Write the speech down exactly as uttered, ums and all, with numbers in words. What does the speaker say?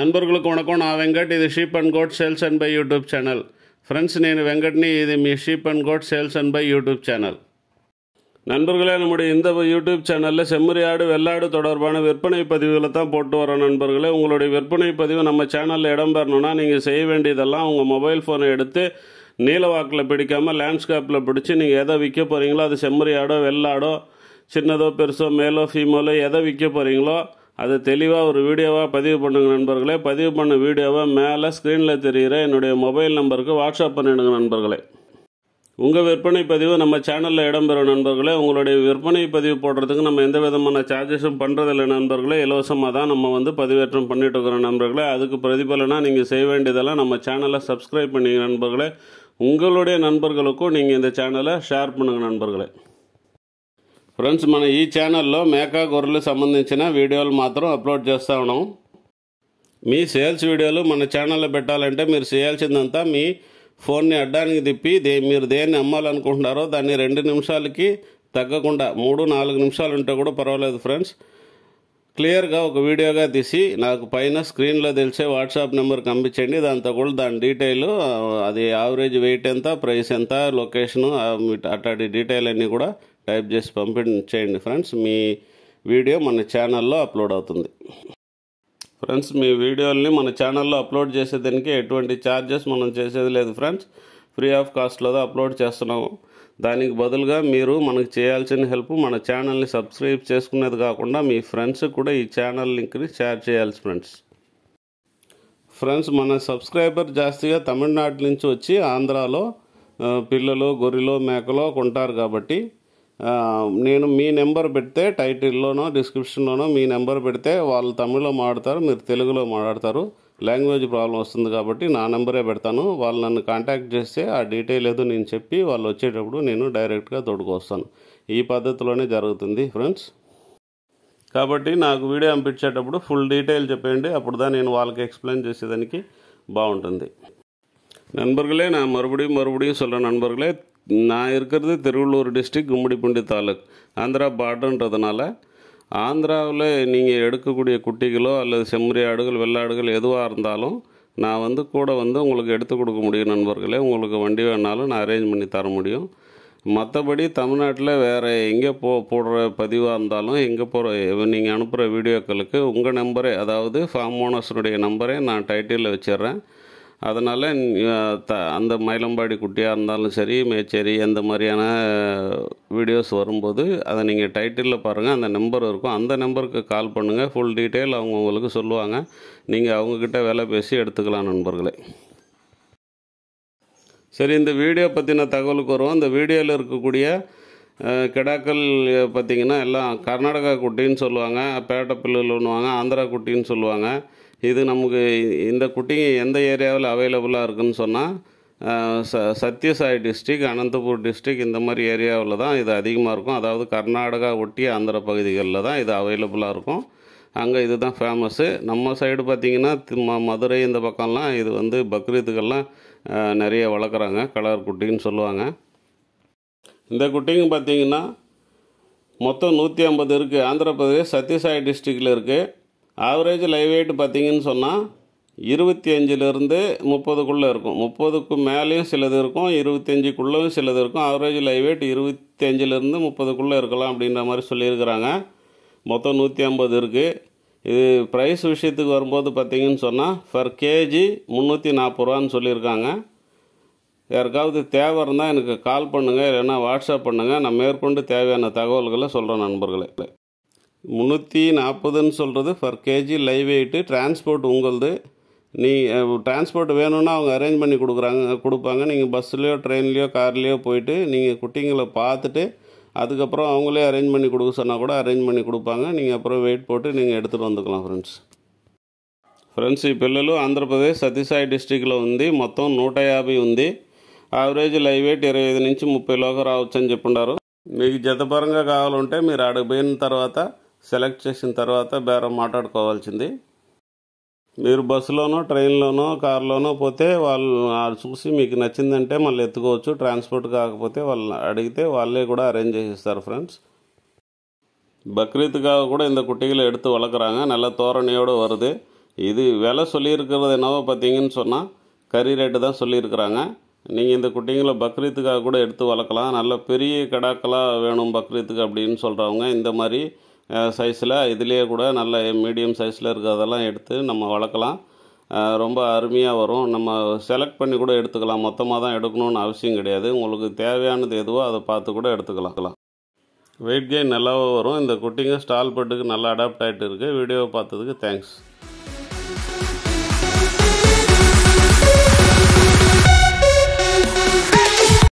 நண்பர்களுக்கு வணக்கம். நான் வெங்கட். இது sheep and goat sales and buy YouTube channel. Friends, నేను వెంకట్ని. ఇది మీ sheep and goat sales and buy YouTube channel. நண்பர்களே, நம்முடைய இந்த யூடியூப் சேனலில் செம்மறி ஆடு வெள்ளாடு தொடர்பான விற்பனை பதிவுகளை தான் போட்டு வரோம். நண்பர்களே, உங்களுடைய விற்பனை பதிவு நம்ம சேனலில் இடம்பெறணும்னா நீங்கள் செய்ய வேண்டியதெல்லாம் உங்கள் மொபைல் ஃபோனை எடுத்து நீலவாக்கில் பிடிக்காமல் லேண்ட்ஸ்கேப்பில் பிடிச்சி நீங்கள் எதை விற்க போகிறீங்களோ, அது செம்மறி ஆடோ வெள்ளாடோ சின்னதோ பெருசோ மேலோ ஃபீமேலோ எதை விற்க போகிறீங்களோ அதை தெளிவாக ஒரு வீடியோவாக பதிவு பண்ணுங்க நண்பர்களே. பதிவு பண்ண வீடியோவை மேலே ஸ்க்ரீனில் தெரிகிற என்னுடைய மொபைல் நம்பருக்கு வாட்ஸ்அப் பண்ணிவிடுங்க நண்பர்களே. உங்கள் விற்பனை பதிவு நம்ம சேனலில் இடம்பெறும் நண்பர்களே. உங்களுடைய விற்பனை பதிவு போடுறதுக்கு நம்ம எந்த விதமான சார்ஜஸும் பண்ணுறதில்லை நண்பர்களே. இலவசமாக தான் நம்ம வந்து பதிவேற்றம் பண்ணிட்டு இருக்கிறோம் நண்பர்களே. அதுக்கு பிரதிபலனாக நீங்கள் செய்ய வேண்டியதெல்லாம் நம்ம சேனலை சப்ஸ்கிரைப் பண்ணிங்க நண்பர்களே. உங்களுடைய నన్బర్గలకు நீங்கள் இந்த சேனலை షేర్ பண்ணுங்கள் నண்బர்களே. ఫ్రెండ్స్, మన ఈ ఛానల్లో మేకా గొర్రెలు సంబంధించిన వీడియోలు మాత్రం అప్లోడ్ చేస్తూ ఉన్నాం. మీ సేల్స్ వీడియోలు మన ఛానల్లో పెట్టాలంటే మీరు చేయాల్సిందంతా మీ ఫోన్ని అడ్డానికి తిప్పి దే మీరు దేన్ని అమ్మాలనుకుంటున్నారో దాన్ని రెండు నిమిషాలకి తగ్గకుండా మూడు నాలుగు నిమిషాలు ఉంటే కూడా పర్వాలేదు ఫ్రెండ్స్. క్లియర్గా ఒక వీడియోగా తీసి నాకు పైన స్క్రీన్లో తెలిసే వాట్సాప్ నెంబర్కి పంపించండి. దాంతో కూడా దాని డీటెయిల్, అది యావరేజ్ వెయిట్ ఎంత, ప్రైస్ ఎంత, లొకేషను, అట్లాంటి డీటెయిల్ అన్నీ కూడా టైప్ చేసి పంపించేయండి ఫ్రెండ్స్. మీ వీడియో మన ఛానల్లో అప్లోడ్ అవుతుంది ఫ్రెండ్స్. మీ వీడియోల్ని మన ఛానల్లో అప్లోడ్ చేసేదానికి ఎటువంటి ఛార్జెస్ మనం చేసేది లేదు ఫ్రెండ్స్. ఫ్రీ ఆఫ్ కాస్ట్లో అప్లోడ్ చేస్తున్నాము. దానికి బదులుగా మీరు మనకు చేయాల్సిన హెల్ప్ మన ఛానల్ని సబ్స్క్రైబ్ చేసుకునేది కాకుండా మీ ఫ్రెండ్స్ కూడా ఈ ఛానల్ లింక్ని షేర్ చేయాలి ఫ్రెండ్స్. ఫ్రెండ్స్, మన సబ్స్క్రైబర్ జాస్తిగా తమిళనాడు నుంచి వచ్చి ఆంధ్రాలో పిల్లలు గొర్రెలు మేకలో కొంటారు కాబట్టి నేను మీ నెంబర్ పెడితే టైటిల్లోనో డిస్క్రిప్షన్లోనో మీ నెంబర్ పెడితే వాళ్ళు తమిళ్లో మాట్లాడతారు, మీరు తెలుగులో మాట్లాడతారు. లాంగ్వేజ్ ప్రాబ్లం వస్తుంది కాబట్టి నా నెంబరే పెడతాను. వాళ్ళు నన్ను కాంటాక్ట్ చేస్తే ఆ డీటెయిల్ ఏదో నేను చెప్పి వాళ్ళు వచ్చేటప్పుడు నేను డైరెక్ట్గా తోడుకొస్తాను. ఈ పద్ధతిలోనే జరుగుతుంది ఫ్రెండ్స్. కాబట్టి నాకు వీడియో పంపించేటప్పుడు ఫుల్ డీటెయిల్ చెప్పండి. అప్పుడు தான் నేను వాళ్ళకి எக்ஸ்பிளைன் చేసేదానికి బాగుంటుంది. நண்பர்களே, நான் மறுபடியும் மறுபடியும் சொல்கிறேன் நண்பர்களே, நான் இருக்கிறது திருவள்ளூர் டிஸ்ட்ரிக்ட், கும்மிடிப்பூண்டி தாலுக், ஆந்திரா பார்டர்ன்றதுனால ஆந்திராவில் நீங்கள் எடுக்கக்கூடிய குட்டிகளோ அல்லது செம்மறி ஆடுகள் வெள்ளாடுகள் எதுவாக இருந்தாலும் நான் வந்து கூட வந்து உங்களுக்கு எடுத்து கொடுக்க முடியும் நண்பர்களே. உங்களுக்கு வண்டி வேணாலும் நான் அரேஞ்ச் பண்ணி தர முடியும். மற்றபடி தமிழ்நாட்டில் வேறு எங்கே போ போடுற பதிவாக இருந்தாலும் எங்கே போகிற நீங்கள் அனுப்புகிற வீடியோக்களுக்கு உங்கள் நம்பரே, அதாவது ஃபார்ம் ஓனர்ஸுடைய நம்பரே நான் டைட்டிலில் வச்சிடுறேன். அதனால் த அந்த மயிலம்பாடி குட்டியாக இருந்தாலும் சரி, மேச்சேரி அந்த மாதிரியான வீடியோஸ் வரும்போது அதை நீங்கள் டைட்டிலில் பாருங்கள், அந்த நம்பர் இருக்கும். அந்த நம்பருக்கு கால் பண்ணுங்கள். ஃபுல் டீட்டெயில் அவங்க உங்களுக்கு சொல்லுவாங்க. நீங்கள் அவங்கக்கிட்ட வேலை பேசி எடுத்துக்கலாம் நண்பர்களே. சரி, இந்த வீடியோ பற்றின தகவலுக்கு வருவோம். இந்த வீடியோவில் இருக்கக்கூடிய கிடாக்கள் பார்த்திங்கன்னா எல்லாம் கர்நாடகா குட்டின்னு சொல்லுவாங்க, பேட்டை பில்லுன்னுவாங்க, ஆந்திரா குட்டின்னு சொல்லுவாங்க. இது நமக்கு இந்த குட்டிங்க எந்த ஏரியாவில் அவைலபிளாக இருக்குதுன்னு சொன்னால் ச சத்யசாய் டிஸ்ட்ரிக், அனந்தபூர் டிஸ்ட்ரிக் இந்த மாதிரி ஏரியாவில் தான் இது அதிகமாக இருக்கும். அதாவது கர்நாடகா ஒட்டிய ஆந்திர பகுதிகளில் தான் இது அவைலபிளாக இருக்கும். அங்கே இது தான் ஃபேமஸ்ஸு. நம்ம சைடு பார்த்திங்கன்னா ம மதுரை இந்த பக்கம்லாம் இது வந்து பக்ரீத்துக்கெல்லாம் நிறைய வளர்க்குறாங்க. கலர் குட்டின்னு சொல்லுவாங்க. இந்த குட்டிங்க பார்த்திங்கன்னா மொத்தம் நூற்றி ஐம்பது இருக்குது. ஆந்திர பிரதேஷ் சத்யசாய் டிஸ்ட்ரிக்டில் இருக்குது. ஆவரேஜ் லைவ் வெயிட் பார்த்திங்கன்னு சொன்னால் இருபத்தி அஞ்சுலேருந்து முப்பதுக்குள்ளே இருக்கும். முப்பதுக்கு மேலேயும் சிலது இருக்கும், இருபத்தஞ்சுக்குள்ளேயும் சிலது இருக்கும். ஆவரேஜ் லைவ் வெயிட் இருபத்தி அஞ்சுலேருந்து முப்பதுக்குள்ளே இருக்கலாம் அப்படின்ற மாதிரி சொல்லியிருக்கிறாங்க. மொத்தம் நூற்றி ஐம்பது இருக்குது. இது ப்ரைஸ் விஷயத்துக்கு வரும்போது பார்த்திங்கன்னு சொன்னால் பர் கேஜி முந்நூற்றி நாற்பது ரூபான்னு சொல்லியிருக்காங்க. யாருக்காவது தேவை இருந்தால் எனக்கு கால் பண்ணுங்கள், இல்லைன்னா வாட்ஸ்அப் பண்ணுங்கள். நான் மேற்கொண்டு தேவையான தகவல்களை சொல்கிறேன் நண்பர்களே. முந்நூற்றி நாற்பதுன்னு சொல்கிறது per kg live weight. Transport உங்களது. நீ டிரான்ஸ்போர்ட் வேணும்னா அவங்க அரேஞ்ச் பண்ணி கொடுக்குறாங்க கொடுப்பாங்க. நீங்கள் பஸ்ஸுலேயோ ட்ரெயின்லேயோ கார்லேயோ போயிட்டு நீங்கள் குட்டிங்களை பார்த்துட்டு அதுக்கப்புறம் அவங்களே அரேஞ்ச் பண்ணி கொடுக்க சொன்னால் கூட அரேஞ்ச் பண்ணி கொடுப்பாங்க. நீங்கள் அப்புறம் வெயிட் போட்டு நீங்கள் எடுத்துகிட்டு வந்துக்கலாம் ఫ్రెండ్స్. ఫ్రెండ్స్, ఈ పిల్లలు ఆంధ్రప్రదేశ్ సత్యసాయి డిస్ట్రిక్ట్లో ఉంది. మొత్తం నూట యాభై ఉంది. యావరేజ్ లైవ్ వెయిట్ ఇరవై ఐదు నుంచి ముప్పై లోగా రావచ్చు అని చెప్పుంటారు. మీకు జతపరంగా కావాలంటే మీరు ఆడకు పోయిన తర్వాత సెలెక్ట్ చేసిన తర్వాత బేరం మాట్లాడుకోవాల్సింది. మీరు బస్సులోనో ట్రైన్లోనో కార్లోనో పోతే వాళ్ళు చూసి మీకు నచ్చిందంటే మళ్ళీ ఎత్తుకోవచ్చు. ట్రాన్స్పోర్ట్ కాకపోతే వాళ్ళు అడిగితే వాళ్ళే కూడా அரேஞ்ச் చేస్తారు ఫ్రెండ్స్. பக்ரீத்துக்காக கூட இந்த குட்டிகளை எடுத்து வளர்க்குறாங்க. நல்ல தோரணையோடு வருது. இது விலை சொல்லியிருக்கிறது என்னவோ பார்த்தீங்கன்னு சொன்னால் கறி ரேட்டு தான் சொல்லியிருக்கிறாங்க. நீங்கள் இந்த குட்டிங்களை பக்ரீத்துக்காக கூட எடுத்து வளர்க்கலாம். நல்ல பெரிய கடாக்களாக வேணும் பக்ரீத்துக்கு அப்படின்னு சொல்கிறவங்க இந்த மாதிரி சைஸில் இதுலேயே கூட நல்ல மீடியம் சைஸில் இருக்கிறதெல்லாம் எடுத்து நம்ம வளர்க்கலாம். ரொம்ப அருமையாக வரும். நம்ம செலக்ட் பண்ணி கூட எடுத்துக்கலாம். மொத்தமாக தான் எடுக்கணும்னு அவசியம் கிடையாது. உங்களுக்கு தேவையானது எதுவோ அதை பார்த்து கூட எடுத்துக்கலாம். வெயிட் கெயின் நல்லாவே வரும். இந்த குட்டிங்க ஸ்டால் பெட்டுக்கு நல்லா அடாப்ட் ஆகிட்டு இருக்குது. வீடியோவை பார்த்ததுக்கு தேங்க்ஸ்.